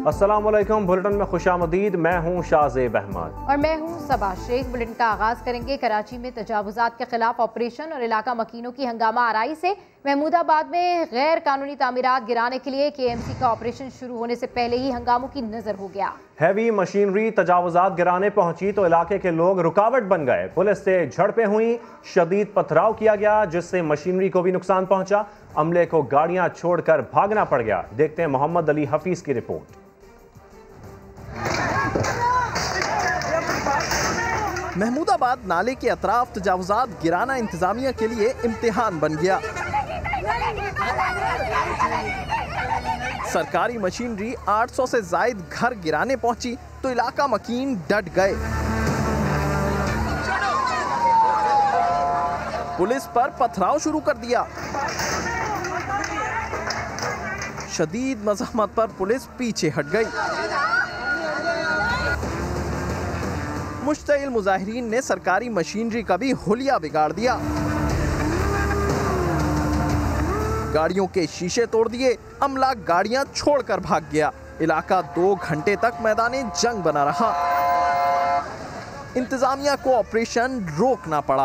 अस्सलामुअलैकुम। बुलेटिन में खुशामदीद। मैं हूँ शाहजेब अहमद और मैं हूँ सबा शेख। बुलेटिन का आगाज करेंगे कराची में तजावुजात के खिलाफ ऑपरेशन और इलाका मकीनों की हंगामा आराई से। महमूदाबाद में गैर कानूनी तामीरात गिराने के लिए KMC का ऑपरेशन शुरू होने से पहले ही हंगामों की नजर हो गया। हैवी मशीनरी तजावुजात गिराने पहुंची तो इलाके के लोग रुकावट बन गए। पुलिस से झड़पें हुई, शदीद पथराव किया गया जिससे मशीनरी को भी नुकसान पहुंचा। अमले को गाड़ियां छोड़कर भागना पड़ गया। देखते हैं मोहम्मद अली हफीज की रिपोर्ट। महमूदाबाद नाले के अतराफ तजावुजात गिराना इंतजामिया के लिए इम्तिहान बन गया। सरकारी मशीनरी 800 से जायद घर गिराने पहुंची तो इलाका मकीन डट गए। पुलिस पर पथराव शुरू कर दिया। शदीद मज़ाहमत पर पुलिस पीछे हट गई। मुश्तइल मुजाहिरीन ने सरकारी मशीनरी का भी हुलिया बिगाड़ दिया। गाड़ियों के शीशे तोड़ दिए। अमला गाड़ियां छोड़कर भाग गया। इलाका 2 घंटे तक मैदाने जंग बना रहा। इंतजामिया को ऑपरेशन रोकना पड़ा।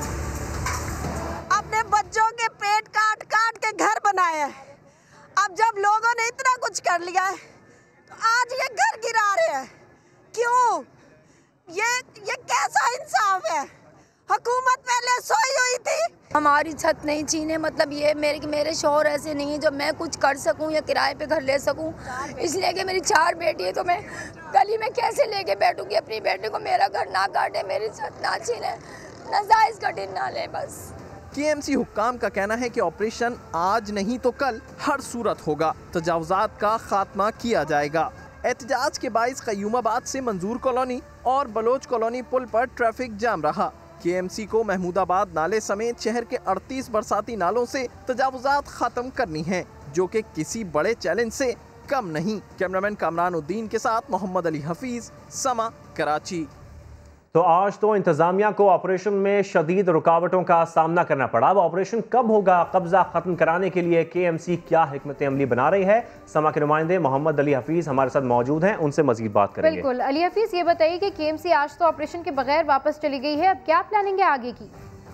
अपने बच्चों के पेट काट काट के घर बनाए हैं। अब जब लोगों ने इतना कुछ कर लिया है तो आज ये घर गिरा रहे हैं। क्यों? ये कैसा इंसाफ है? हुकूमत पहले सोई हुई थी। हमारी छत नहीं छीने, मतलब ये मेरे शौहर ऐसे नहीं है जो मैं कुछ कर सकूं या किराए पे घर ले सकूं, इसलिए कि मेरी 4 बेटी है तो मैं गली में कैसे लेके बैठूंगी अपनी बेटी को। मेरा घर ना काटे, मेरी छत ना छीने, नाजायज कटिंग ना ले। बस KMC हुक्काम का कहना है कि ऑपरेशन आज नहीं तो कल हर सूरत होगा। तजावुजात का खात्मा किया जाएगा। एहतजाज के बाइस क़य्यूमाबाद से मंजूर कॉलोनी और बलोच कॉलोनी पुल पर ट्रैफिक जाम रहा। KMC को महमूदाबाद नाले समेत शहर के 38 बरसाती नालों से तजावुजात खत्म करनी है, जो कि किसी बड़े चैलेंज से कम नहीं। कैमरामैन कामरान उद्दीन के साथ मोहम्मद अली हफीज, समा, कराची। तो आज तो इंतजामिया को ऑपरेशन में शदीद रुकावटों का सामना करना पड़ा। अब ऑपरेशन कब होगा? कब्जा खत्म कराने के लिए KMC क्या हिकमत अमली बना रही है? समा के नुमाइंदे मोहम्मद अली हफीज हमारे साथ मौजूद हैं, उनसे मजीद बात करेंगे। बिल्कुल अली हफीज, ये बताइए कि KMC आज तो ऑपरेशन के बगैर वापस चली गई है, अब क्या प्लानिंग है आगे की?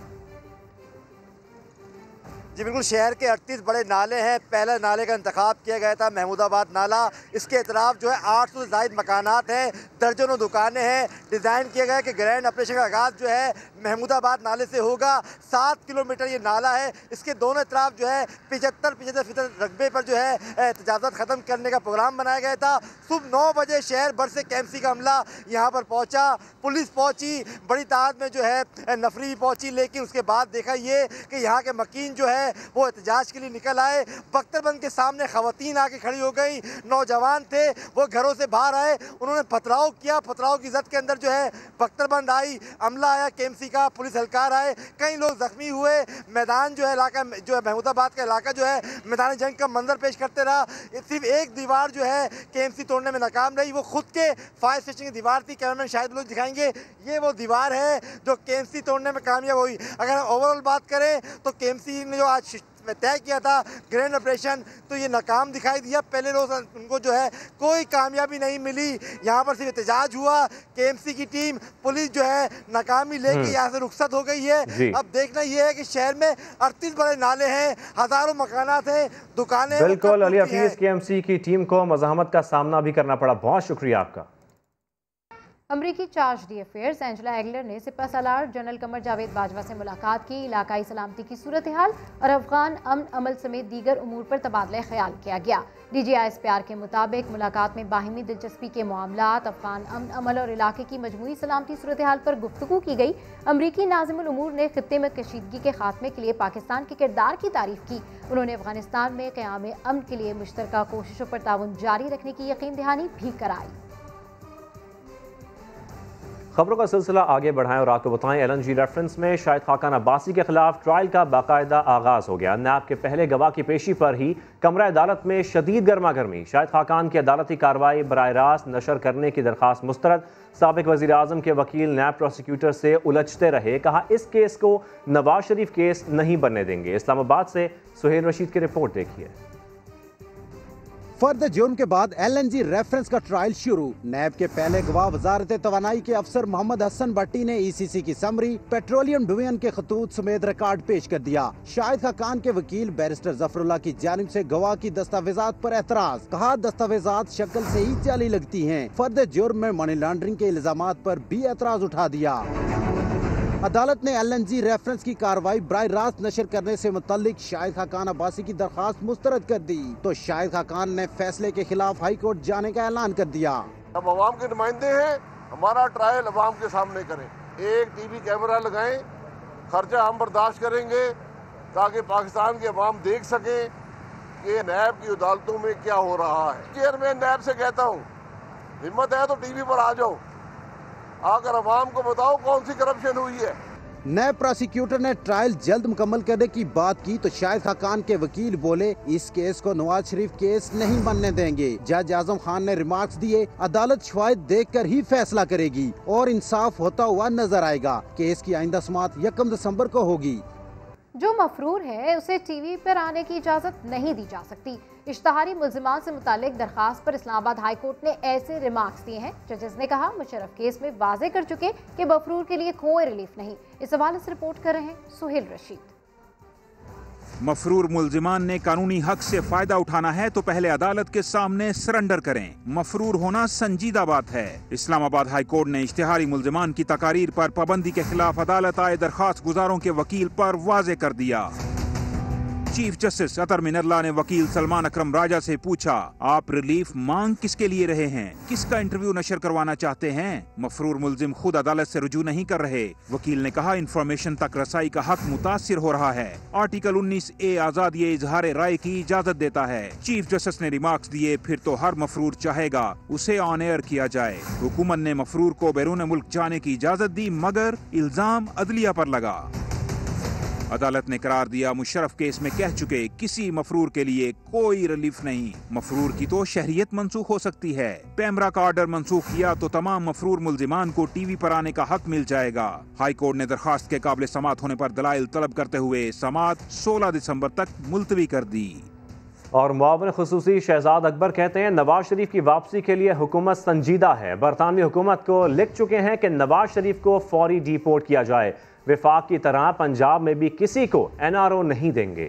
जी बिल्कुल, शहर के 38 बड़े नाले हैं। पहले नाले का इंतखाब किया गया था महमूदाबाद नाला। इसके इतराफ जो है 800 से ज़ायद मकानात हैं, दर्जनों दुकानें हैं। डिज़ाइन किया गया है कि ग्रैंड ऑपरेशन का आगाज़ जो है महमूदाबाद नाले से होगा। 7 किलोमीटर ये नाला है। इसके दोनों इतराफ जो है 75-75 रकबे पर जो है तजावुज़ात ख़त्म करने का प्रोग्राम बनाया गया था। सुबह 9 बजे शहर भर से KMC का अमला यहाँ पर पहुँचा। पुलिस पहुँची, बड़ी तादाद में जो है नफरी भी पहुँची, लेकिन उसके बाद देखा ये कि यहाँ के मकीन जो है वो एहतजाज के लिए निकल आए। बख्तरबंद के सामने खवातीन आके खड़ी हो गई। नौजवान थे वो घरों से बाहर आए, उन्होंने पथराव किया। पथराव की जद के अंदर जो है बख्तरबंद आई, अमला आया, KMC का पुलिस एहलकार आए, कई लोग जख्मी हुए। मैदान जो है इलाका जो है महमूदाबाद का इलाका जो है मैदान जंग का मंजर पेश करते रहा। सिर्फ एक दीवार जो है KMC तोड़ने में नाकाम रही, वो खुद के फायर स्टेशन की दीवार थी। कैमरामैन शायद लोग दिखाएंगे, ये वो दीवार है जो KMC तोड़ने में कामयाब हुई। अगर ओवरऑल बात करें तो KMC ने जो आज में तय किया था ग्रैंड ऑपरेशन, तो ये नाकाम दिखाई दिया। पहले रोज उनको जो है कोई कामयाबी नहीं मिली। यहाँ पर सिर्फ एहतजाज हुआ। KMC की टीम पुलिस जो है नाकामी लेके यहाँ से रुखसत हो गई है। अब देखना ये है कि शहर में 38 बड़े नाले हैं, हजारों मकानात हैं, दुकानें। बिल्कुल अली हफीज, KMC की टीम को मज़ाहमत का सामना भी करना पड़ा। बहुत शुक्रिया आपका। अमरीकी charge the affairs Angela Aggeler ने सिपह सालार जनरल कमर जावेद बाजवा से मुलाकात की। इलाकाई सलामती की सूरत हाल और अफगान अमन अमल समेत दीगर उमूर पर तबादला ख्याल किया गया। DGISPR के मुताबिक मुलाकात में बाहिमी दिलचस्पी के मामलात, अफगान अमन अमल और इलाके की मजमूई सलामती सूरत हाल पर गुफ्तगू की गई। अमरीकी नाज़िमुल उमूर ने खित्ते में कशीदगी के खात्मे के लिए पाकिस्तान के किरदार की तारीफ की। उन्होंने अफगानिस्तान में क़याम अमन के लिए मुश्तरका कोशिशों पर ताउन जारी रखने की यकीन दहानी भी कराई। खबरों का सिलसिला आगे बढ़ाएं और आपको बताएं, LNG रेफरेंस में शाहिद खाकान अब्बासी के खिलाफ ट्रायल का बाकायदा आगाज हो गया। नैब के पहले गवाह की पेशी पर ही कमरा अदालत में शदीद गर्मा गर्मी। शाहिद खाकान की अदालती कार्रवाई बराह रास्त नशर करने की दरख्वास्त मुस्तरद। साबिक वज़ीर आज़म के वकील नैब प्रोसिक्यूटर से उलझते रहे, कहा इस केस को नवाज शरीफ केस नहीं बनने देंगे। इस्लामाबाद से सुहेल रशीद की रिपोर्ट देखिए। फर्द जुर्म के बाद LNG रेफरेंस का ट्रायल शुरू। नैब के पहले गवाह वजारत तवानाई के अफसर मोहम्मद हसन भट्टी ने ECC की समरी, पेट्रोलियम डिवीजन के खतूत समेत रिकॉर्ड पेश कर दिया। शाहिद खाकान के वकील बैरिस्टर जफरुल्लाह की जानिब से गवाह की दस्तावेजात पर एतराज, कहा दस्तावेजात शक्ल से ही जाली लगती हैं। फर्द जुर्म में मनी लॉन्ड्रिंग के इल्जामात पर भी एतराज उठा दिया। अदालत ने LNG रेफरेंस की कार्रवाई बराह रास्त नशर करने से मुतल्लिक शाहिद खाकान अब्बासी की दरख्वास्त मुस्तरद कर दी तो शाहिद खाकान ने फैसले के खिलाफ हाई कोर्ट जाने का ऐलान कर दिया। हम अवाम के नुमाइंदे हैं, हमारा ट्रायल अवाम के सामने करें, एक TV कैमरा लगाएं, खर्चा हम बर्दाश्त करेंगे ताकि पाकिस्तान के अवाम देख सके कि नैब की अदालतों में क्या हो रहा है। चेयरमैन नैब से कहता हूँ, हिम्मत है तो TV पर आ जाओ, आकर अवाम को बताओ कौन सी करप्शन हुई है। नैब प्रोसिक्यूटर ने ट्रायल जल्द मुकम्मल करने की बात की तो शाहिद खाकान के वकील बोले इस केस को नवाज शरीफ केस नहीं बनने देंगे। जज आजम खान ने रिमार्क्स दिए, अदालत शवाहिद देखकर ही फैसला करेगी और इंसाफ होता हुआ नजर आएगा। केस की आइंदा समाअत 1 दिसंबर को होगी। जो मफरूर है उसे TV पर आने की इजाज़त नहीं दी जा सकती। इश्तहारी मुल्ज़िमान से मुतालिक दरखास्त पर इस्लामाबाद हाई कोर्ट ने ऐसे रिमार्क्स दिए हैं। जजेस ने कहा मुशर्रफ केस में वाजे कर चुके कि मफरूर के लिए कोई रिलीफ नहीं। इस हवाले से रिपोर्ट कर रहे हैं सुहेल रशीद। मफरूर मुल्जिमान ने कानूनी हक से फायदा उठाना है तो पहले अदालत के सामने सरेंडर करें। मफरूर होना संजीदा बात है। इस्लामाबाद हाई कोर्ट ने इश्तिहारी मुल्जिमान की तकारीर पर पाबंदी के खिलाफ अदालत आए दरखास्त गुजारों के वकील पर वाजे कर दिया। चीफ जस्टिस अतर मिनल्ला ने वकील सलमान अकरम राजा से पूछा, आप रिलीफ मांग किसके लिए रहे हैं, किसका इंटरव्यू नशर करवाना चाहते हैं? मफरूर मुल्जिम खुद अदालत से रुजू नहीं कर रहे। वकील ने कहा इंफॉर्मेशन तक रसाई का हक मुतासिर हो रहा है। आर्टिकल 19A आजाद ये इजहार राय की इजाजत देता है। चीफ जस्टिस ने रिमार्क्स दिए, फिर तो हर मफरूर चाहेगा उसे ऑन एयर किया जाए। हुकूमत ने मफरूर को बैरून मुल्क जाने की इजाजत दी मगर इल्जाम अदलिया पर लगा। अदालत ने करार दिया मुशर्रफ केस में कह चुके किसी मफरूर के लिए कोई रिलीफ नहीं। मफरूर की तो शहरियत मंसूख हो सकती है। पैमरा का ऑर्डर मंसूख किया तो तमाम मफरूर मुल्जिमान को TV पर आने का हक मिल जाएगा। हाई कोर्ट ने दरखास्त के काबिल समाअत होने पर दलाइल तलब करते हुए समाअत 16 दिसंबर तक मुलतवी कर दी। और मुआविन खुसूसी शहजाद अकबर कहते हैं नवाज शरीफ की वापसी के लिए हुकूमत संजीदा है। बरतानवी हुकूमत को लिख चुके हैं कि नवाज शरीफ को फौरी डिपोर्ट किया जाए। विफाक की तरह पंजाब में भी किसी को NRO नहीं देंगे।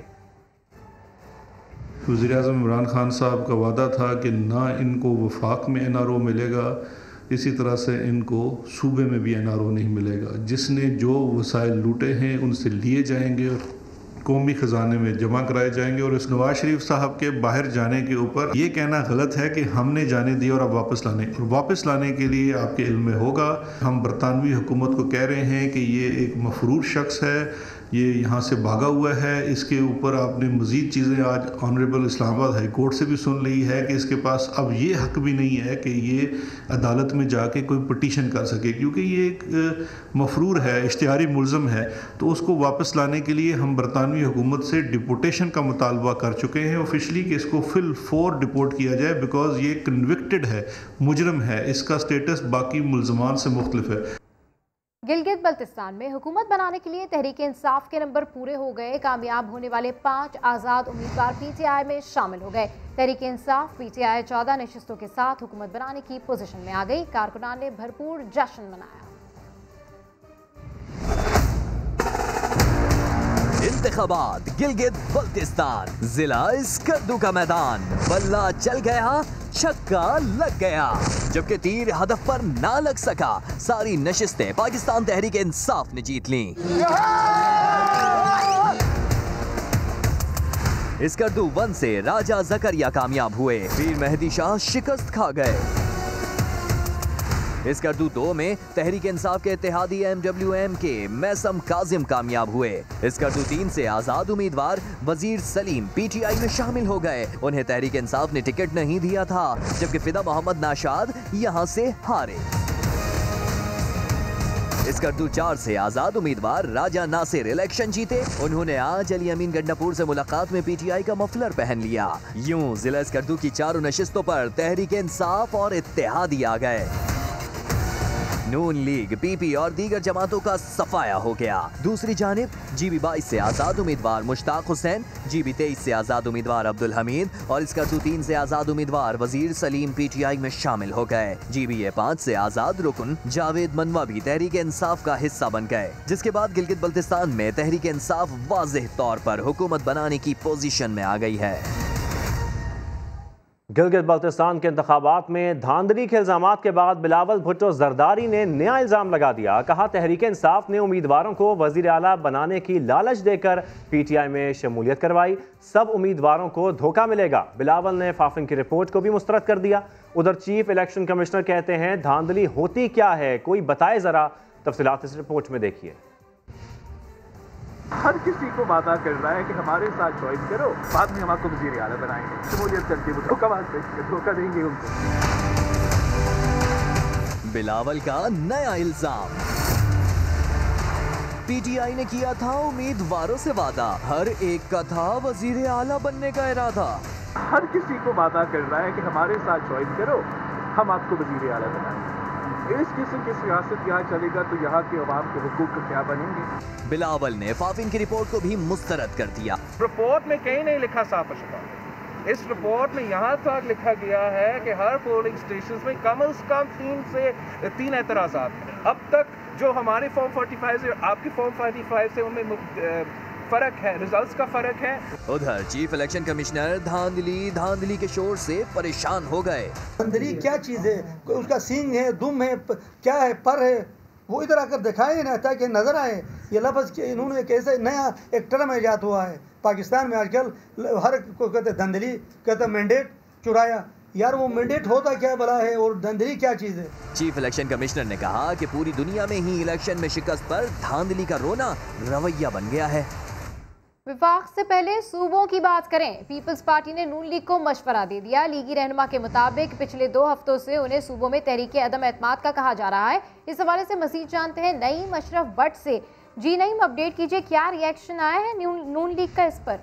वज़ीर-ए-आज़म इमरान खान साहब का वादा था कि ना इनको वफाक में NRO मिलेगा, इसी तरह से इनको सूबे में भी NRO नहीं मिलेगा। जिसने जो वसाइल लूटे हैं उनसे लिए जाएंगे और कौमी ख़जाने में जमा कराए जाएंगे। और इस नवाज शरीफ साहब के बाहर जाने के ऊपर ये कहना गलत है कि हमने जाने दिया और अब वापस लाने, और वापस लाने के लिए आपके इल्म में होगा हम बरतानवी हुकूमत को कह रहे हैं कि ये एक मफरूर शख्स है, ये यहाँ से भागा हुआ है। इसके ऊपर आपने मज़ीद चीज़ें आज ऑनरेबल इस्लामाबाद हाई कोर्ट से भी सुन ली है कि इसके पास अब ये हक भी नहीं है कि ये अदालत में जाके कोई पटिशन कर सके, क्योंकि ये एक मफरूर है, इश्तिहारी मुल्ज़म है। तो उसको वापस लाने के लिए हम बरतानवी हुकूमत से डिपोटेशन का मुतालबा कर चुके हैं ऑफिशली कि इसको फिल 4 डिपोर्ट किया जाए, बिकॉज ये कन्विक्टेड है, मुजरम है, इसका स्टेटस बाकी मुल्ज़मान से मुख्तलिफ है। गिलगित बल्तिस्तान में हुकूमत बनाने के लिए तहरीक इंसाफ के नंबर पूरे हो गए। कामयाब होने वाले 5 आज़ाद उम्मीदवार PTI में शामिल हो गए। तहरीक इंसाफ PTI 14 नशिस्तों के साथ हुकूमत बनाने की पोजीशन में आ गई। कारकुनान ने भरपूर जश्न मनाया। इंतखाबात गिलगित बल्तिस्तान, जिला स्कर्दू का मैदान, बल्ला चल गया, छक्का लग गया, जबकि तीर हदफ पर ना लग सका। सारी नशिस्तें पाकिस्तान तहरीक इंसाफ ने जीत ली। स्कर्दू 1 से राजा जकरिया कामयाब हुए, पीर मेहदी शाह शिकस्त खा गए। स्कर्दू 2 में तहरीक इंसाफ के इत्तेहादी MWM के मैसम काजिम कामयाब हुए। स्कर्दू 3 से आजाद उम्मीदवार वजीर सलीम PTI में शामिल हो गए। उन्हें तहरीक इंसाफ ने टिकट नहीं दिया था, जबकि फिदा मोहम्मद नाशाद यहां से हारे। स्कर्दू 4 से आजाद उम्मीदवार राजा नासिर इलेक्शन जीते। उन्होंने आज अली अमीन गंडापुर से मुलाकात में PTI का मफलर पहन लिया। यूं जिला स्कर्दू की 4 नशिस्तों पर तहरीक इंसाफ और इत्तेहादी आ गए। नून लीग, पीपी और दीगर जमातों का सफाया हो गया। दूसरी जानिब GB 22 से आजाद उम्मीदवार मुश्ताक हुसैन, GB 23 से आजाद उम्मीदवार अब्दुल हमीद और इसकरतू 3 से आजाद उम्मीदवार वजीर सलीम PTI में शामिल हो गए। GB 5 से आजाद रुकन जावेद मनवा भी तहरीक इंसाफ का हिस्सा बन गए, जिसके बाद गिलगित बल्तिस्तान में तहरीक इंसाफ वाज़ेह तौर पर हुकूमत बनाने की पोजीशन में आ गई है। गिलगित बल्तिस्तान के इंतखाबात में धांधली के इल्जामात के बाद बिलावल भुट्टो जरदारी ने नया इल्जाम लगा दिया। कहा तहरीक इंसाफ ने उम्मीदवारों को वजीर आला बनाने की लालच देकर PTI में शमूलियत करवाई, सब उम्मीदवारों को धोखा मिलेगा। बिलावल ने फाफिन की रिपोर्ट को भी मुस्तरद कर दिया। उधर चीफ इलेक्शन कमिश्नर कहते हैं धांधली होती क्या है, कोई बताए जरा। तफसीलात इस रिपोर्ट में देखिए। हर किसी को वादा कर रहा है कि हमारे साथ ज्वाइन करो, बाद में हम आपको वज़ीर आला बनाएंगे, शमूलियत करके वो धोखा देंगे उनको। बिलावल का नया इल्जाम। PTI ने किया था उम्मीदवारों से वादा, हर एक का था वज़ीर आला बनने का इरादा। हर किसी को वादा कर रहा है कि हमारे साथ ज्वाइन करो, हम आपको वज़ीर आला बनाएंगे। इस किस्म की सियासत यहाँ चलेगा तो यहाँ के अवाम के हुकूक का क्या बनेंगे। बिलावल ने फाफिन की रिपोर्ट को भी मुस्तरद कर दिया। रिपोर्ट में कहीं नहीं लिखा साफ शफाफ। इस रिपोर्ट में यहाँ तक लिखा गया है कि हर पोलिंग स्टेशन में कम से कम 3 से 3 एतराज़ात हैं। अब तक जो हमारे फॉर्म 45 से आपकी फॉर्म 45 से उनमें फर्क है, रिजल्ट्स का फर्क है। उधर चीफ इलेक्शन कमिश्नर धांधली के शोर से परेशान हो गए। धांधली क्या चीज़ है, उसका सींग है, दुम है, क्या है, पर है, वो इधर आकर दिखाए ना ताकि नजर आए। ये लफ्ज़ इन्होंने कैसे नया एक टर्म ईजाद हुआ है पाकिस्तान में आजकल, हर को कहते धांधली, कहते मैंडेट चुराया। यार वो मैंडेट होता क्या बड़ा है और धांधली क्या चीज़ है। चीफ इलेक्शन कमिश्नर ने कहा कि पूरी दुनिया में ही इलेक्शन में शिकस्त पर धांधली का रोना रवैया बन गया है। विफाक से पहले सूबों की बात करें। पीपल्स पार्टी ने नून लीग को मशवरा दे दिया। लीगी रहनुमा के मुताबिक पिछले 2 हफ्तों से उन्हें सूबों में तहरीक अदम एतमाद का कहा जा रहा है। इस हवाले से मजीद जानते हैं नईम अशरफ भट्ट से। जी नईम, अपडेट कीजिए, क्या रिएक्शन आया है नून लीग का इस पर?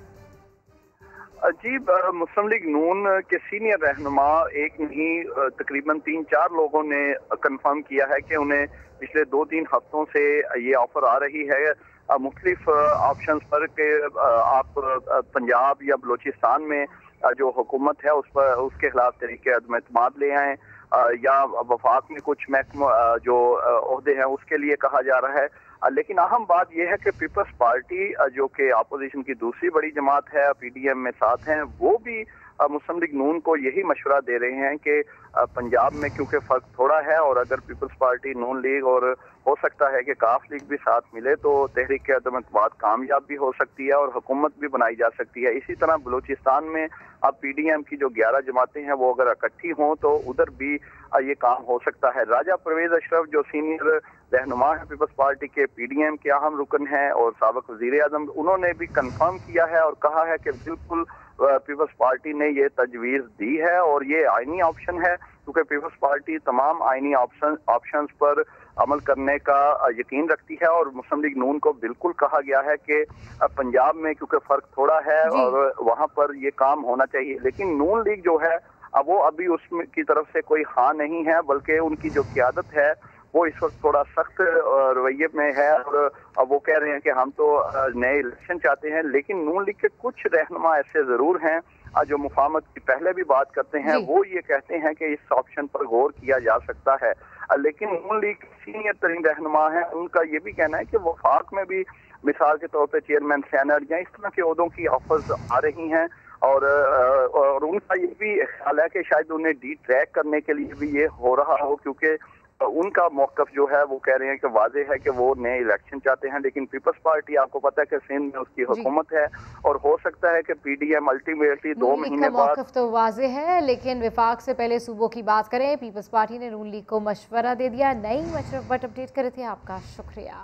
जी, मुस्लिम लीग नून के सीनियर रहनुमा एक नहीं तकरीबन 3-4 लोगों ने कंफर्म किया है कि उन्हें पिछले 2-3 हफ्तों से ये ऑफर आ रही है मुख्तलिफ ऑप्शंस पर कि आप पंजाब या बलूचिस्तान में जो हुकूमत है उस पर उसके खिलाफ तहरीक अदम एतमाद ले आएँ या वफाक में कुछ महकमा जो ओहदे हैं उसके लिए कहा जा रहा है। लेकिन अहम बात यह है कि पीपल्स पार्टी जो कि अपोजिशन की दूसरी बड़ी जमात है, PDM में साथ हैं, वो भी मुस्लिम लीग नून को यही मशवरा दे रहे हैं कि पंजाब में क्योंकि फ़र्क थोड़ा है और अगर पीपल्स पार्टी, नून लीग और हो सकता है कि काफ लीग भी साथ मिले तो तहरीक अदम एतमाद कामयाब भी हो सकती है और हुकूमत भी बनाई जा सकती है। इसी तरह बलूचिस्तान में अब PDM की जो 11 जमातें हैं वो अगर इकट्ठी हों तो उधर भी ये काम हो सकता है। राजा परवेज अशरफ जो सीनियर रहनुमा है पीपल्स पार्टी के, PDM के अहम रुकन हैं और साबिक वज़ीर आज़म, उन्होंने भी कंफर्म किया है और कहा है कि बिल्कुल पीपल्स पार्टी ने ये तजवीज़ दी है और ये आइनी ऑप्शन है क्योंकि पीपल्स पार्टी तमाम आइनी ऑप्शंस पर अमल करने का यकीन रखती है और मुस्लिम लीग नून को बिल्कुल कहा गया है कि पंजाब में क्योंकि फ़र्क थोड़ा है और वहाँ पर ये काम होना चाहिए। लेकिन नून लीग जो है अब वो अभी उसमें की तरफ से कोई हाँ नहीं है, बल्कि उनकी जो क़यादत है वो इस वक्त थोड़ा सख्त रवैये में है और अब वो कह रहे हैं कि हम तो नए इलेक्शन चाहते हैं। लेकिन नून लीग के कुछ रहनुमा ऐसे ज़रूर हैं जो मुफाहमत की पहले भी बात करते हैं, वो ये कहते हैं कि इस ऑप्शन पर गौर किया जा सकता है। लेकिन नून लीग सीनियर तरीन रहनुमा है, उनका ये भी कहना है कि वफाक में भी मिसाल के तौर पर चेयरमैन सेनेट या इस तरह के ओहदों की ऑफर्स आ रही हैं और उनका ये भी ख्याल है कि शायद उन्हें डिट्रैक करने के लिए भी ये हो रहा हो क्योंकि उनका मौक़िफ़ जो है वो कह रहे हैं कि वाज़े है कि वो नए इलेक्शन चाहते हैं। लेकिन पीपल्स पार्टी आपको पता है कि सिंध में उसकी हुकूमत है और हो सकता है कि PDM अल्टीमेटली 2 महीने बाद। मौक़िफ़ तो वाज़े है, लेकिन विफाक से पहले सूबों की बात करें। पीपल्स पार्टी ने नून लीग को मशवरा दे दिया। नईम अशरफ भट्ट अपडेट करे थे, आपका शुक्रिया।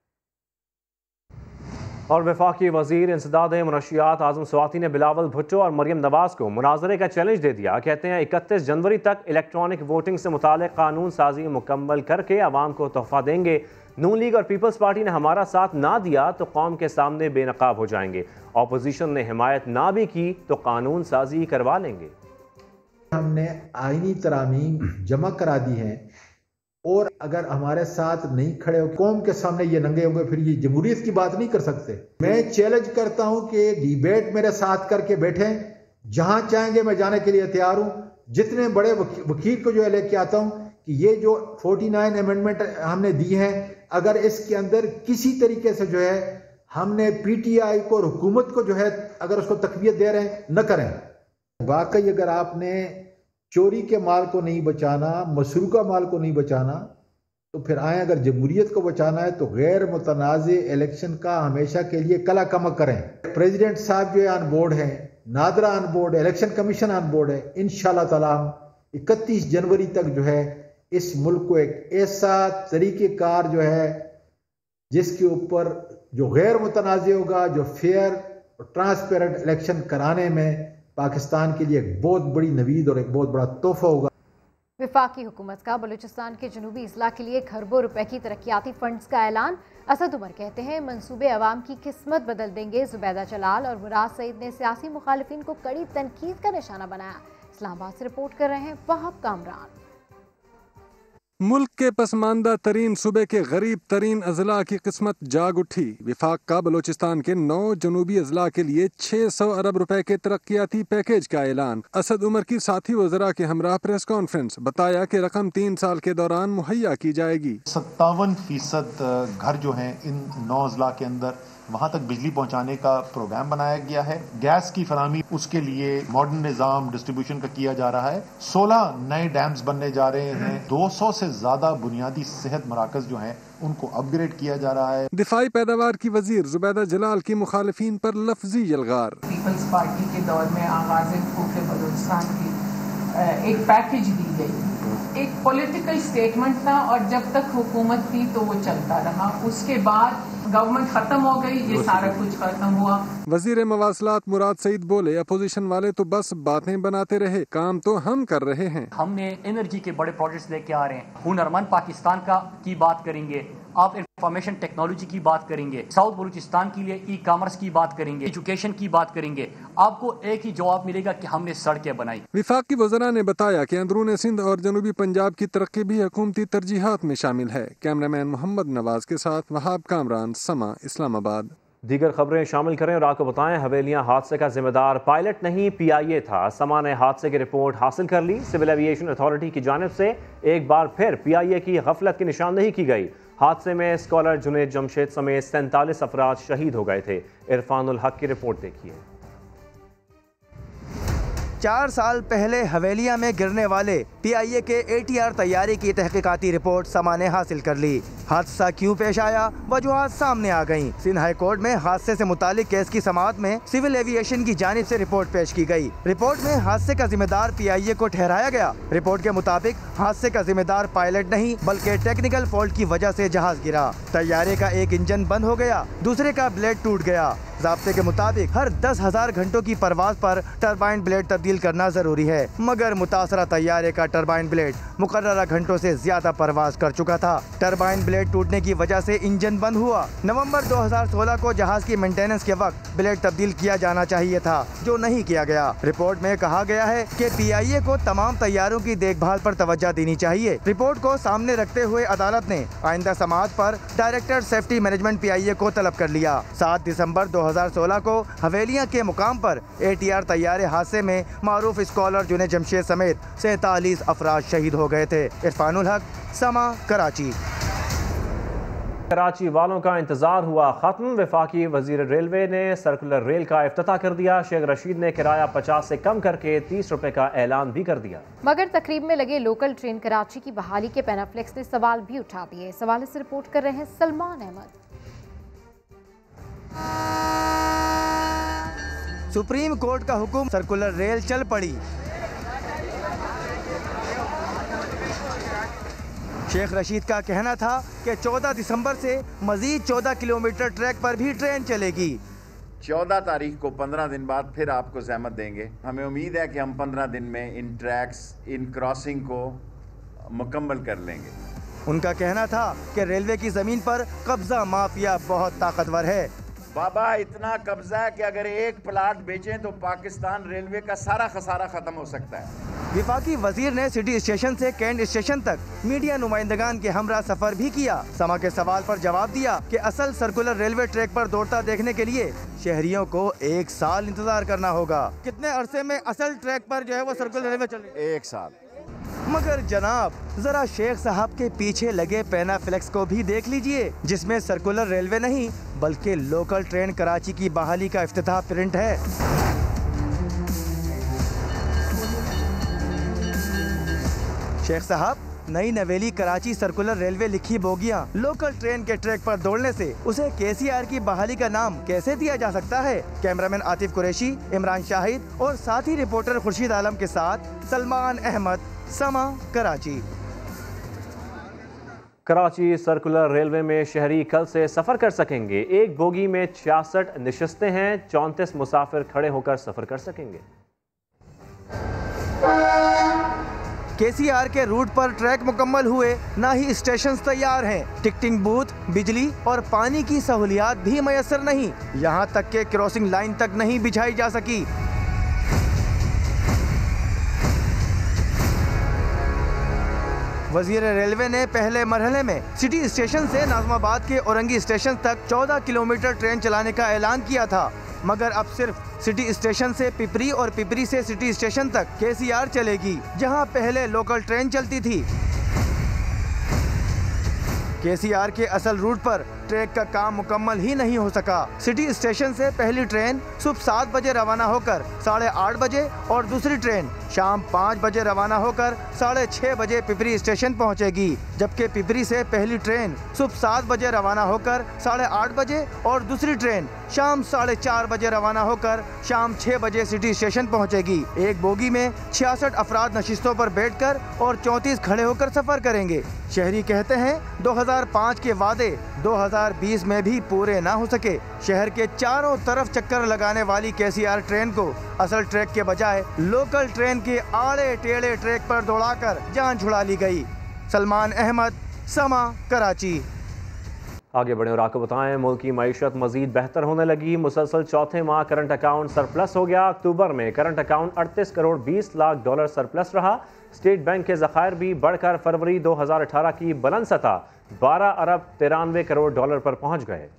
और वफाकी वज़ीर इंसदाद मुनशियात आज़म स्वाति ने बिलावल भुट्टो और मरियम नवाज को मुनाजरे का चैलेंज दे दिया। कहते हैं 31 जनवरी तक इलेक्ट्रॉनिक वोटिंग से मुताल्लिक़ कानून साजी मुकम्मल करके आवाम को तोहफ़ा देंगे। नून लीग और पीपल्स पार्टी ने हमारा साथ ना दिया तो कौम के सामने बेनकाब हो जाएंगे। अपोजिशन ने हिमायत ना भी की तो कानून साजी करवा लेंगे। हमने आईनी तरामीम जमा करा दी हैं और अगर हमारे साथ नहीं खड़े हो, कौम के सामने ये नंगे होंगे, फिर ये जमहूरियत की बात नहीं कर सकते। मैं चैलेंज करता हूं कि डिबेट मेरे साथ करके बैठें, जहां चाहेंगे मैं जाने के लिए तैयार हूं। जितने बड़े वकील को जो है लेके आता हूं कि ये जो 49 अमेंडमेंट हमने दी है, अगर इसके अंदर किसी तरीके से जो है हमने पीटीआई को और हुकूमत को जो है अगर उसको तकवीत दे रहे हैं, न करें। वाकई अगर आपने चोरी के माल को नहीं बचाना, मसरूका माल को नहीं बचाना, तो फिर आए अगर जमहूरियत को बचाना है तो गैर मुतनाज़ इलेक्शन का हमेशा के लिए कला कम करें। प्रेसिडेंट साहब जो है ऑन बोर्ड है, नादरा ऑन बोर्ड है, इलेक्शन कमीशन ऑन बोर्ड है। इंशाल्लाह ताला हम 31 जनवरी तक जो है इस मुल्क को एक ऐसा तरीक़ेकार जो है जिसके ऊपर जो गैर मुतनाज़ होगा, जो फेयर और ट्रांसपेरेंट इलेक्शन कराने में पाकिस्तान के लिए एक बहुत बड़ी नवीद और एक बहुत बड़ा तोहफा होगा। वफाकी हुकूमत का बलूचिस्तान के जनूबी इजला के लिए खरबों रुपए की तरक्याती फंड्स का ऐलान। असद उमर कहते हैं मंसूबे अवाम की किस्मत बदल देंगे। जुबैदा जलाल और मुराद सईद ने सियासी मुखालिफिन को कड़ी तनकीद का निशाना बनाया। इस्लामाबाद से रिपोर्ट कर रहे हैं वहाब कामरान। मुल्क के पसमानदा तरीन सूबे के गरीब तरीन अजला की किस्मत जाग उठी। विफाक का बलोचिस्तान के 9 जनूबी अजला के लिए 600 अरब रुपए के तरक्याती पैकेज का ऐलान। असद उमर की साथी वज़रा के हमरा प्रेस कॉन्फ्रेंस, बताया कि रकम 3 साल के दौरान मुहैया की जाएगी। 57% घर जो हैं इन 9 अजला के अंदर वहाँ तक बिजली पहुँचाने का प्रोग्राम बनाया गया है। गैस की फराहमी उसके लिए मॉडर्न निज़ाम डिस्ट्रीब्यूशन का किया जा रहा है। 16 नए डैम्स बनने जा रहे हैं। 200 से ज्यादा बुनियादी सेहत मराकज जो हैं उनको अपग्रेड किया जा रहा है। दिफाई पैदावार की वजीर जुबैदा जलाल की मुखालिफिन पर लफ्जी यलगार। पीपल्स पार्टी के दौर में आगाज बलूचिस्तान की एक पैकेज दी गई, एक पॉलिटिकल स्टेटमेंट था और जब तक हुकूमत थी तो वो चलता रहा। उसके बाद गवर्नमेंट खत्म हो गई, ये सारा कुछ खत्म हुआ। वजीर मवासलात मुराद सईद बोले, अपोजिशन वाले तो बस बातें बनाते रहे, काम तो हम कर रहे हैं। हमने एनर्जी के बड़े प्रोजेक्ट्स लेके आ रहे हैं। हुनरमंद पाकिस्तान की बात करेंगे, आप इंफॉर्मेशन टेक्नोलॉजी की बात करेंगे, साउथ बलूचिस्तान के लिए ई कॉमर्स की बात करेंगे, एजुकेशन की बात करेंगे। आपको एक ही जवाब मिलेगा कि हमने सड़कें बनाई। विफाकी वज़रा ने बताया कि अंदरून सिंध और जनूबी पंजाब की तरक्की भी हुकूमती तरजीहात में शामिल है। कैमरामैन मोहम्मद नवाज के साथ वहाब कामरान, समा, इस्लामाबाद। दीगर खबरें शामिल करें और आपको बताएं, हवेलियां हादसे का जिम्मेदार पायलट नहीं PIA था। समा ने हादसे की रिपोर्ट हासिल कर ली। सिविल एविएशन अथॉरिटी की जानिब से एक बार फिर PIA की गफलत की निशानदेही की गई। हादसे में स्कॉलर जुनेद जमशेद समेत 47 अफराद शहीद हो गए थे। इरफानुल हक की रिपोर्ट देखिए। 4 साल पहले हवेलिया में गिरने वाले PIA के ATR तैयारी की तहकीकाती रिपोर्ट समा ने हासिल कर ली। हादसा क्यों पेश आया, वजूहात सामने आ गयी। सिंध हाई कोर्ट में हादसे से मुतालिक केस की समाअत में सिविल एविएशन की जानिब से रिपोर्ट पेश की गई। रिपोर्ट में हादसे का जिम्मेदार PIA को ठहराया गया। रिपोर्ट के मुताबिक हादसे का जिम्मेदार पायलट नहीं बल्कि टेक्निकल फॉल्ट की वजह से जहाज गिरा। तैयारे का एक इंजन बंद हो गया, दूसरे का ब्लेड टूट गया। ज़ाब्ते के मुताबिक हर 10,000 घंटों की परवाज पर टरबाइन ब्लेड तब्दील करना जरूरी है, मगर मुतासरा तैयारे का टरबाइन ब्लेड मुकर्ररा घंटों से ज्यादा परवाज कर चुका था। टरबाइन ब्लेड टूटने की वजह से इंजन बंद हुआ। नवंबर 2016 को जहाज की मेंटेनेंस के वक्त ब्लेड तब्दील किया जाना चाहिए था, जो नहीं किया गया। रिपोर्ट में कहा गया है कि PIA को तमाम तैयारों की देखभाल पर तवज्जो देनी चाहिए। रिपोर्ट को सामने रखते हुए अदालत ने आइंदा समाअत पर डायरेक्टर सेफ्टी मैनेजमेंट PIA को तलब कर लिया। 7 दिसंबर 2016 को हवेलिया के मुकाम पर ATR तैयारे हादसे में मारूफ स्कॉलर जुनेद जमशेद समेत 47 अफराद शहीद हो गए थे। इरफानुल हक, समा, कराची। कराची वालों का इंतजार हुआ खत्म। वफाकी वजीर रेलवे ने सर्कुलर रेल का इफ्तिताह कर दिया। शेख रशीद ने किराया 50 से कम करके 30 रुपए का ऐलान भी कर दिया। मगर तकरीब में लगे लोकल ट्रेन कराची की बहाली के पैनाफ्लेक्स ने सवाल भी उठा दिए। सवाल से रिपोर्ट कर रहे हैं सलमान अहमद। सुप्रीम कोर्ट का हुक्म, सर्कुलर रेल चल पड़ी। शेख रशीद का कहना था कि 14 दिसंबर से मजीद 14 किलोमीटर ट्रैक पर भी ट्रेन चलेगी। 14 तारीख को 15 दिन बाद फिर आपको ज़हमत देंगे। हमें उम्मीद है कि हम 15 दिन में इन ट्रैक्स, इन क्रॉसिंग को मुकम्मल कर लेंगे। उनका कहना था कि रेलवे की ज़मीन पर कब्जा माफिया बहुत ताकतवर है। बाबा इतना कब्जा है कि अगर एक प्लाट बेचें तो पाकिस्तान रेलवे का सारा खसारा खत्म हो सकता है। विफाकी वजीर ने सिटी स्टेशन से कैंट स्टेशन तक मीडिया नुमाइंदगान के हमरा सफर भी किया। समा के सवाल पर जवाब दिया कि असल सर्कुलर रेलवे ट्रैक पर दौड़ता देखने के लिए शहरियों को 1 साल इंतजार करना होगा। कितने अरसे में असल ट्रैक पर जो है वो सर्कुलर रेलवे चलेगी? 1 साल। मगर जनाब, जरा शेख साहब के पीछे लगे पैनाफ्लेक्स को भी देख लीजिए, जिसमें सर्कुलर रेलवे नहीं बल्कि लोकल ट्रेन कराची की बहाली का इफ्तिताह प्रिंट है। शेख साहब, नई नवेली कराची सर्कुलर रेलवे लिखी बोगियां लोकल ट्रेन के ट्रैक पर दौड़ने से उसे केसीआर की बहाली का नाम कैसे दिया जा सकता है? कैमरामैन आतिफ कुरैशी, इमरान शाहिद और साथी रिपोर्टर खुर्शीद आलम के साथ सलमान अहमद, समा, कराची। कराची सर्कुलर रेलवे में शहरी कल से सफ़र कर सकेंगे। एक बोगी में 66 नशिस्तें हैं, 34 मुसाफिर खड़े होकर सफ़र कर सकेंगे। केसीआर के रूट पर ट्रैक मुकम्मल हुए, ना ही स्टेशन तैयार हैं। टिकटिंग बूथ, बिजली और पानी की सहूलियात भी मयसर नहीं। यहाँ तक के क्रॉसिंग लाइन तक नहीं बिछाई जा सकी। वजीर रेलवे ने पहले मरहले में सिटी स्टेशन से नाज़िमाबाद के औरंगी स्टेशन तक 14 किलोमीटर ट्रेन चलाने का ऐलान किया था, मगर अब सिर्फ सिटी स्टेशन से पिपरी और पिपरी से सिटी स्टेशन तक केसीआर चलेगी, जहां पहले लोकल ट्रेन चलती थी। केसीआर के असल रूट पर ट्रैक का काम मुकम्मल ही नहीं हो सका। सिटी स्टेशन से पहली ट्रेन सुबह 7 बजे रवाना होकर 8:30 बजे और दूसरी ट्रेन शाम 5 बजे रवाना होकर 6:30 बजे पिपरी स्टेशन पहुंचेगी, जबकि पिपरी से पहली ट्रेन सुबह 7 बजे रवाना होकर 8:30 बजे और दूसरी ट्रेन शाम 4:30 बजे रवाना होकर शाम 6 बजे सिटी स्टेशन पहुंचेगी। एक बोगी में 66 अफराद नशिस्तों पर बैठकर और 34 खड़े होकर सफर करेंगे। शहरी कहते हैं 2005 के वादे 2020 में भी पूरे ना हो सके। शहर के चारों तरफ चक्कर लगाने वाली केसीआर ट्रेन को असल ट्रैक के बजाय लोकल ट्रेन के आड़े टेढ़े ट्रैक पर दौड़ाकर जान छुड़ा ली गई। सलमान अहमद, समा, कराची। आगे बढ़े और आपको बताएं, मुल्क की मईशत मजीद बेहतर होने लगी। मुसलसल चौथे माह करंट अकाउंट सरप्लस हो गया। अक्टूबर में current account 38 crore 20 lakh dollar surplus रहा। स्टेट बैंक के ज़खायर भी बढ़कर फरवरी 2018 की बुलंद सतह 12 अरब 93 करोड़ डॉलर पर पहुंच गए।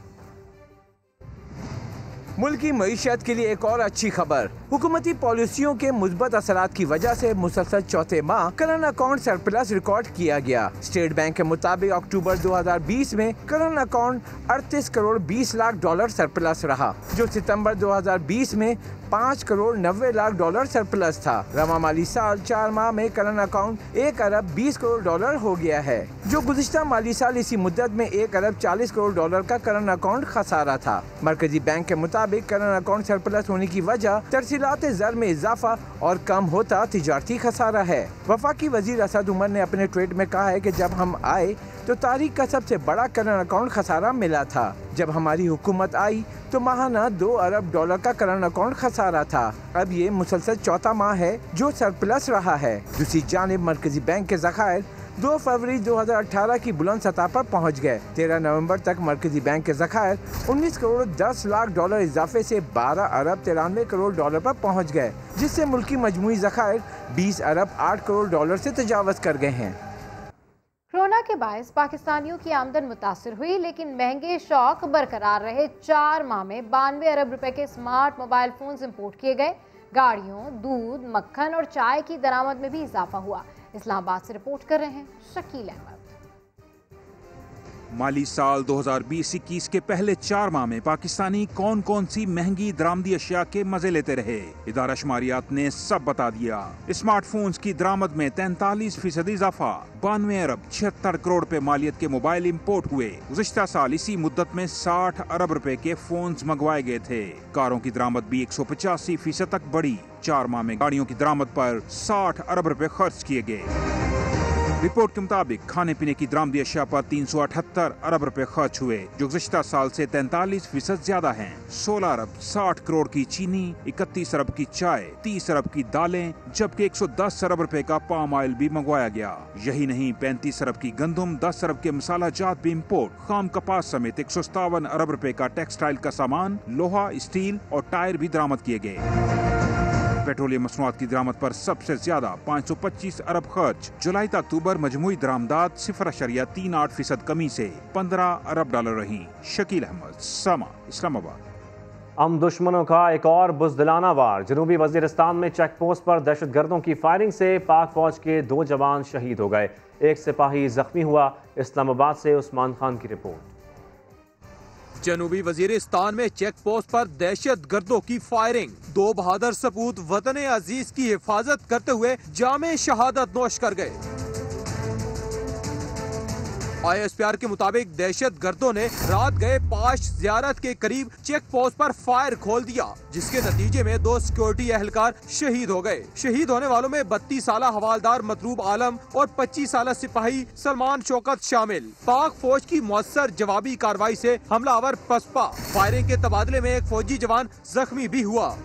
मुल्क की मईशत के लिए एक और अच्छी खबर, हुकूमती पॉलिसियों के मुस्बत असरात की वजह से मुसलसल चौथे माह करंट अकाउंट सरप्लस रिकॉर्ड किया गया। स्टेट बैंक के मुताबिक अक्टूबर 2020 में current account 38 crore 20 lakh dollar surplus रहा, जो सितंबर 2020 में 5 करोड़ 90 लाख डॉलर सरप्लस था। रवा माली साल 4 माह में करंट अकाउंट 1 अरब 20 करोड़ डॉलर हो गया है, जो गुज़िश्ता माली साल इसी मुद्दत में 1 अरब 40 करोड़ डॉलर का करंट अकाउंट खसारा था। मरकजी बैंक के मुताबिक करंट अकाउंट सरप्लस होने की वजह तरसीलात ज़र में इजाफा और कम होता तिजारती खसारा है। वफाकी वजीर असद उमर ने अपने ट्वीट में कहा है कि जब हम आए तो तारीख का सबसे बड़ा करंट अकाउंट खसारा मिला था। जब हमारी हुकूमत आई तो माहाना 2 अरब डॉलर का करंट अकाउंट खसारा था। अब ये मुसलसल चौथा माह है जो सरप्लस रहा है। दूसरी जानिब मरकजी बैंक के ज़खायर 2 फरवरी 2018 की बुलंद सतह पर पहुंच गए। 13 नवंबर तक मरकजी बैंक के ज़खायर 19 करोड़ 10 लाख डॉलर इजाफे से 12 अरब 93 करोड़ डॉलर पर पहुंच गए, जिससे मुल्की मजमूई ज़खायर 20 अरब 8 करोड़ डॉलर से तजावज़ कर गए हैं। कोरोना के बायस पाकिस्तानियों की आमदन मुतासिर हुई, लेकिन महंगे शौक बरकरार रहे। 4 माह में 92 अरब रुपए के स्मार्ट मोबाइल फोन्स इंपोर्ट किए गए। गाड़ियों, दूध, मक्खन और चाय की दरामद में भी इजाफा हुआ। इस्लामाबाद से रिपोर्ट कर रहे हैं शकील अहमद। माली साल 2020-21 के पहले 4 माह में पाकिस्तानी कौन कौन सी महंगी दरामदी अशिया के मजे लेते रहे, इदारा शुमारियात ने सब बता दिया। स्मार्टफोन्स की दरामद में 43% इजाफा, 92 अरब 76 करोड़ पे मालियत के मोबाइल इंपोर्ट हुए। गुज़िश्ता साल इसी मुद्दत में 60 अरब रुपए के फोन्स मंगवाए गए थे। कारों की दरामद भी 185% तक बढ़ी। 4 माह में गाड़ियों की दरामद पर 60 अरब रुपए खर्च किए गए। रिपोर्ट के मुताबिक खाने पीने की दरामदी अशिया पर 378 अरब रुपए खर्च हुए, जो गुज़िश्ता साल से 43% ज्यादा हैं। 16 अरब 60 करोड़ की चीनी, 31 अरब की चाय, 30 अरब की दालें, जबकि 110 अरब रुपए का पाम ऑयल भी मंगवाया गया। यही नहीं, 35 अरब की गंदम, 10 अरब के मसाला जात भी इम्पोर्ट, खाम कपास समेत 157 अरब रुपए का टेक्सटाइल का सामान, लोहा, स्टील और टायर भी दरामद किए गए। पेट्रोलियम मसनूआत की दरामद पर सबसे ज्यादा 525 अरब खर्च। जुलाई तक अक्टूबर मजमूई दरामदात 0.38% कमी से 15 अरब डॉलर रही। शकील अहमद, समा, इस्लामाबाद। हम दुश्मनों का एक और बुज़दिलाना वार। जनूबी वज़ीरिस्तान में चेक पोस्ट पर दहशतगर्दों की फायरिंग से पाक फौज के 2 जवान शहीद हो गए, एक सिपाही जख्मी हुआ। इस्लामाबाद से उस्मान खान की रिपोर्ट। जनूबी वजीरिस्तान में चेक पोस्ट पर दहशत गर्दों की फायरिंग। 2 बहादुर सपूत वतन अजीज की हिफाजत करते हुए जामे शहादत नोश कर गए। ISPR के मुताबिक दहशत गर्दों ने रात गए 5 ज़ियारत के करीब चेक पोस्ट पर फायर खोल दिया, जिसके नतीजे में 2 सिक्योरिटी एहलकार शहीद हो गए। शहीद होने वालों में 32 साला हवालदार मतलूब आलम और 25 साला सिपाही सलमान शौकत शामिल। पाक फौज की मौसर जवाबी कार्रवाई से हमलावर पसपा। फायरिंग के तबादले में एक फौजी जवान जख्मी भी हुआ।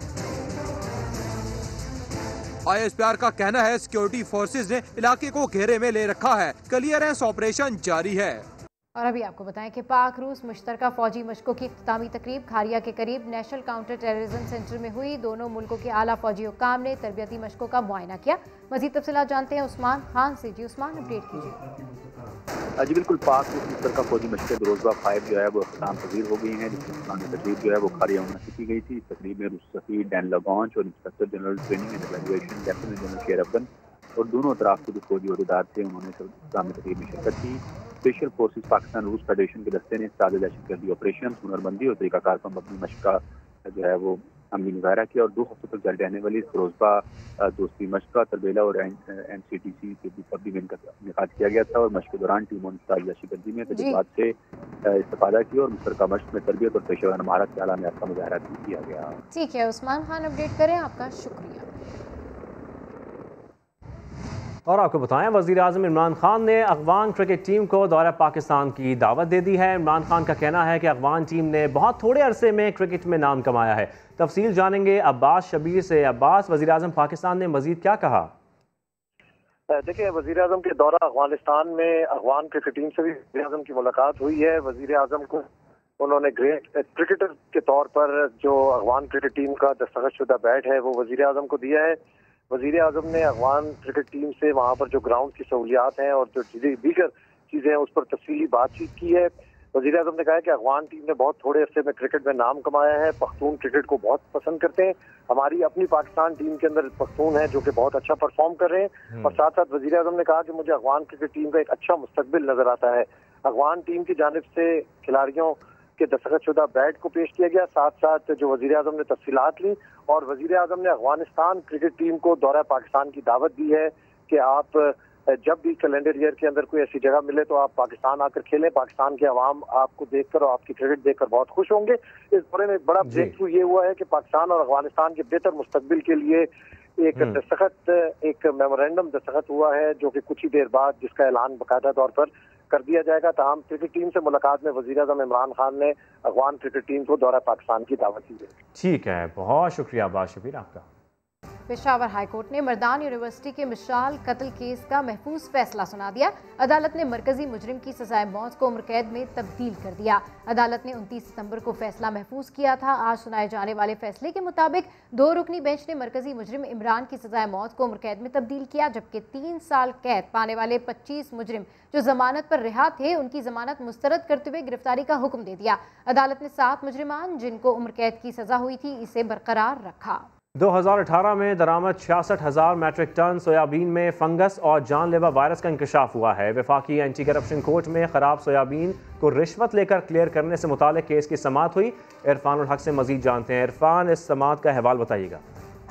ISPR का कहना है सिक्योरिटी फोर्सेज ने इलाके को घेरे में ले रखा है। क्लियरेंस ऑपरेशन जारी है। और अभी आपको बताएं कि पाक रूस मुश्तरका फौजी मशकों की इख्तितामी तकरीब खारिया के करीब नेशनल काउंटर टेररिज्म सेंटर में हुई। दोनों मुल्कों के आला फौजी हुक्काम ने तरबियती मशकों का मुआयना किया। मजीद तफसीलात जानते हैं उस्मान खान से। जी उस्मान, अपडेट कीजिए। जी बिल्कुल, पाक रूस मुश्तरका फौजी मशक़ें रोज़बा 5 जो है वो अख्ताम पजीर हो गई हैं, जिसमें तकरीब जो है वो खारिया मुनक़िद की गई थी। इस तकरीब में रूस सफ़ीर डैन लगॉन्च और inspector general training and evaluation lieutenant general Sherafgan और दोनों तरफ के जो फौजी अहदेदार थे उन्होंने इस्लामी तकरीब में शिरकत की। स्पेशल फोर्सेस पाकिस्तान रूस फेडरेशन के दस्ते ने सादे दहशतगर्दी ऑपरेशन, हुनरबंदी और तरीकाकार पर मबनी मशक़ का जो है वो अमली मुज़ाहरा किया और 2 हफ्तों तक जारी रहने वाली रोज़बा दोस्ती मशक़ तरबेला और NCTC के भी में इनेकाद किया गया था। और मशक़ के दौरान टीमों ने दहशतगर्दी में तजुर्बात से इस्तेफादा किया और मुश्तरका मशक़ में तरबियत और पेशेवर महारत के आला मेयार का मुज़ाहरा भी किया गया। ठीक है उस्मान खान, अपडेट करें, आपका शुक्रिया। और आपको बताएं, वज़ीर आज़म इमरान खान ने अफ़गान क्रिकेट टीम को दौरा पाकिस्तान की दावत दे दी है। इमरान खान का कहना है कि अफ़गान टीम ने बहुत थोड़े अरसे में क्रिकेट में नाम कमाया है। तफसील जानेंगे अब्बास शबीर से। अब्बास, वज़ीर आज़म पाकिस्तान ने मज़ीद क्या कहा? देखिए, वज़ीर आज़म के दौरा अफ़गानिस्तान में अफ़गान क्रिकेट टीम से भी वज़ीर आज़म की मुलाकात हुई है। वज़ीर आज़म को उन्होंने ग्रेट क्रिकेटर के तौर पर जो अफ़गान क्रिकेट टीम का दस्तखतशुदा बैट है वो वज़ीर आज़म को दिया है। वज़ीर आज़म ने अफ़गान क्रिकेट टीम से वहाँ पर जो ग्राउंड की सहूलियात हैं और जो दीगर चीज़ें हैं उस पर तफसीली बातचीत की है। वज़ीर आज़म ने कहा है कि अफ़गान टीम ने बहुत थोड़े अरसे में क्रिकेट में नाम कमाया है। पख्तून क्रिकेट को बहुत पसंद करते हैं। हमारी अपनी पाकिस्तान टीम के अंदर पख्तून है जो कि बहुत अच्छा परफॉर्म कर रहे हैं। और साथ साथ वज़ीर आज़म ने कहा कि मुझे अफ़गान क्रिकेट टीम का एक अच्छा मुस्तकबिल नजर आता है। अफ़गान टीम की जानिब से खिलाड़ियों के दस्तखतशुदा बैट को पेश किया गया। साथ साथ जो वज़ीर आज़म ने तफसीलात ली और वज़ीर आज़म ने अफ़गानिस्तान क्रिकेट टीम को दौरा पाकिस्तान की दावत दी है कि आप जब भी कैलेंडर ईयर के अंदर कोई ऐसी जगह मिले तो आप पाकिस्तान आकर खेलें। पाकिस्तान के अवाम आपको देखकर और आपकी क्रिकेट देखकर बहुत खुश होंगे। इस दौरे में बड़ा ब्रेक थ्रू ये हुआ है कि पाकिस्तान और अफगानिस्तान के बेहतर मुस्तकबिल के लिए एक दस्तखत, एक मेमोरेंडम दस्तखत हुआ है जो कि कुछ ही देर बाद जिसका ऐलान बाकायदा तौर पर कर दिया जाएगा। तमाम क्रिकेट टीम से मुलाकात में वज़ीर आज़म इमरान खान ने अफगान क्रिकेट टीम को दौरा पाकिस्तान की दावत दी है। ठीक है, बहुत शुक्रिया अब्बास शबीर आपका। पेशावर हाईकोर्ट ने मर्दान यूनिवर्सिटी के मिशाल कत्ल केस का महफूज फैसला सुना दिया। अदालत ने मरकजी मुजरिम की सजाए मौत को उम्र कैद में तब्दील कर दिया। अदालत ने 29 सितंबर को फैसला महफूज किया था। आज सुनाए जाने वाले फैसले के मुताबिक 2 रुकनी बेंच ने मरकजी मुजरिम इमरान की सजाए मौत को उम्र कैद में तब्दील किया, जबकि 3 साल कैद पाने वाले 25 मुजरिम जो जमानत पर रिहा थे उनकी जमानत मुस्तरद करते हुए गिरफ्तारी का हुक्म दे दिया। अदालत ने 7 मुजरिमान जिनको उम्र कैद की सजा हुई थी इसे बरकरार रखा। 2018 में दरामद 66,000 मैट्रिक टन सोयाबीन में फंगस और जानलेवा वायरस का इंकशाफ हुआ है। वफाकी एंटी करप्शन कोर्ट में खराब सोयाबीन को रिश्वत लेकर क्लियर करने से मुताल्लिक केस की समाअत हुई। इरफान उल हक से मजीद जानते हैं। इरफान, इस समाअत का अहवाल बताइएगा।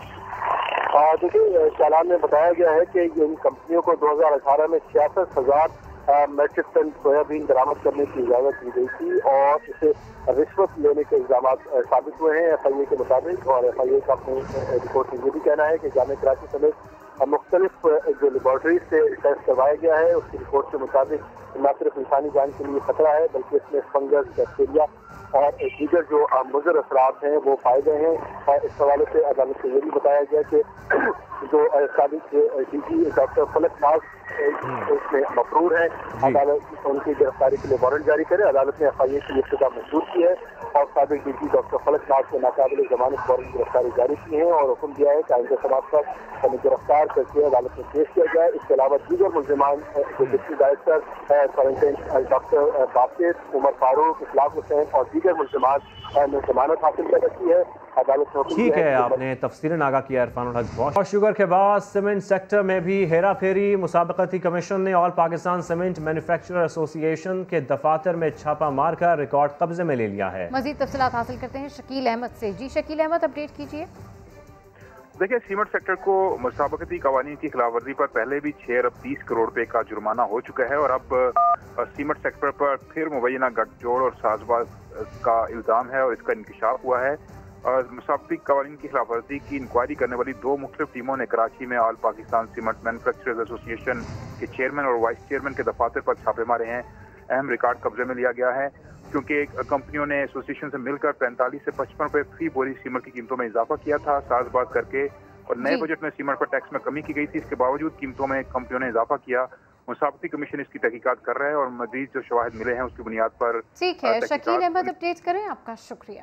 देखिए, चालान में बताया गया है कि इन कंपनियों को 2018 में 66,000 मैट्रिक टन सोयाबीन बरामद करने की इजाजत दी गई थी और इसे रिश्वत लेने के इल्जाम साबित हुए हैं FIA के मुताबिक। और FIA का अपने रिपोर्ट में ये भी कहना है कि जामे कराची समेत मुख्तलिफ जो लेबॉर्ट्रीज से टेस्ट करवाया गया है, उसकी रिपोर्ट के मुताबिक न सिर्फ इंसानी जान के लिए खतरा है बल्कि इसमें फंगस, बैक्टीरिया और दीगर जो मुज़र असरात हैं वो पाए गए हैं। और इस हवाले से अदालत से ये भी बताया गया कि जो साबिक DG डॉक्टर फलक नाज इसमें मफरूर है, अदालत उनकी गिरफ्तारी के लिए वारंट जारी करे। अदालत ने FIA की इब्तिदा मंजूर की है और साबिक DG डॉक्टर फलक नाज के नाकाबिल जमानत वारंट गिरफ्तारी जारी की है और हुक्म दिया है कि आइंदा समात पर उन्हें गिरफ्तार करके अदालत में पेश किया जाए। इसके अलावा दीगर मुलजिमान जो deputy director quarantine doctor Basit, Umar Farooq, Ikhlaq Hussain और दीगर मुलजिमान ने जमानत हासिल कर रखी है। अदालत ने ठीक है, आपने तफसीलन आगाह किया इरफान हज। और शुगर के बाद सीमेंट सेक्टर में भी हेरा फेरी। मुसाबकती कमीशन ने all Pakistan cement manufacturer association के दफातर में छापा मारकर रिकॉर्ड कब्जे में ले लिया है। मजीद तफसीलात हासिल करते हैं शकील अहमद से। जी शकील अहमद, अपडेट कीजिए। देखिए, सीमेंट सेक्टर को मुसाबकती कवानीन की खिलाफवर्जी पर पहले भी 6 अरब 30 करोड़ रुपए का जुर्माना हो चुका है और अब सीमेंट सेक्टर पर फिर मुबैना गठजोड़ और साजबाज का इल्ज़ाम है और इसका इंकशाफ हुआ है। और मुसाबकती कवानीन की खिलाफवर्जी की इंक्वायरी करने वाली 2 मुख्तलिफ टीमों ने कराची में all Pakistan cement manufacturers association के चेयरमैन और वाइस चेयरमैन के दफातर पर छापे मारे हैं। अहम रिकॉर्ड कब्जे में लिया गया है क्योंकि कंपनियों ने एसोसिएशन से मिलकर 45 से 55 रुपए फी बोरी सीमेंट की कीमतों में इजाफा किया था साजबाज करके, और नए बजट में सीमेंट पर टैक्स में कमी की गई थी। इसके बावजूद कीमतों में कंपनियों ने इजाफा किया। मुसाबकती कमीशन इसकी तहकीकात कर रहा है और मजीद जो शवाहिद मिले हैं उसकी बुनियाद पर। ठीक है, शकील अहमद अपडेट करें, आपका शुक्रिया।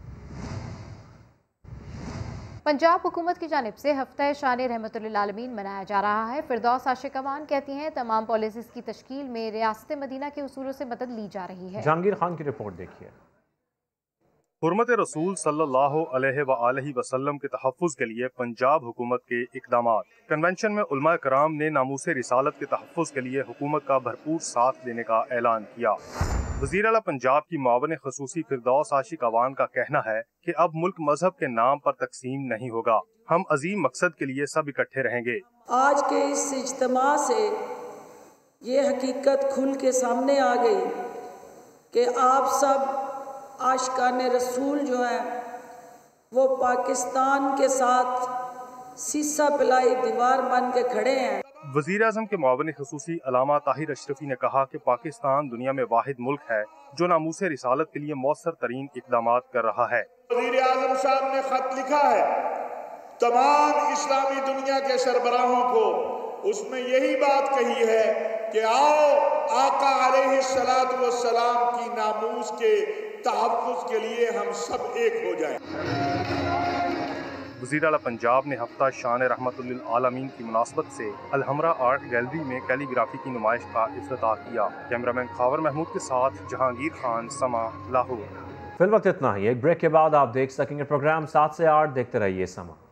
पंजाब हुकूमत की जानिब से हफ्ता शान रहमतुल्लिल आलमीन मनाया जा रहा है। फिरदौस आशिक अमान कहती हैं तमाम पॉलिसीज की तश्कील में रियासत मदीना के उसूलों से मदद ली जा रही है। जहांगीर खान की रिपोर्ट देखिए। हुर्मत रसूल सल्लल्लाहु अलैहि वसल्लम के तहफ़्फ़ुज़ के लिए पंजाब हुकूमत के इक़दामात। कन्वेंशन में उलमा कराम ने नामूसे रिसालत के तहफ़्फ़ुज़ के लिए हुकूमत का भरपूर साथ देने का ऐलान किया। वज़ीर आला पंजाब की मुआविन ख़ुसूसी फिरदौस आशिक अवान का कहना है कि अब मुल्क मजहब के नाम पर तकसीम नहीं होगा, हम अजीम मकसद के लिए सब इकट्ठे रहेंगे। आज के इस इज्तिमा से ये हकीकत खुल के सामने आ गई कि आप सब आशिकाने रसूल जो है वो पाकिस्तान के साथ सीसा पिलाई दीवार बन के खड़े हैं। वज़ीर आज़म के मुआविन ख़ुसूसी अलामा ताहिर अशरफी ने कहा कि पाकिस्तान दुनिया में वाहिद मुल्क है जो नामूसे रिसालत के लिए मौसर तरीन इक़दामात कर रहा है। वज़ीर आज़म साहब ने खत लिखा है तमाम इस्लामी दुनिया के सरबराहों को, उसमें यही बात कही है कि आओ आका अलैहिस्सलातु वस्सलाम की नामूस के तहफ़्फ़ुज़ के लिए हम सब एक हो जाएं। वज़ीर आला पंजाब ने हफ्ता शान रहमतुल्लिल आलमीन की मुनासबत से अलहमरा आर्ट गैलरी में कैलीग्राफी की नुमाइश का इफ्तिताह किया। कैमरामैन खावर महमूद के साथ जहांगीर खान, समा, लाहौर। फिल वक्त इतना ही। एक ब्रेक के बाद आप देख सकेंगे प्रोग्राम 7 से 8। देखते रहिए समा।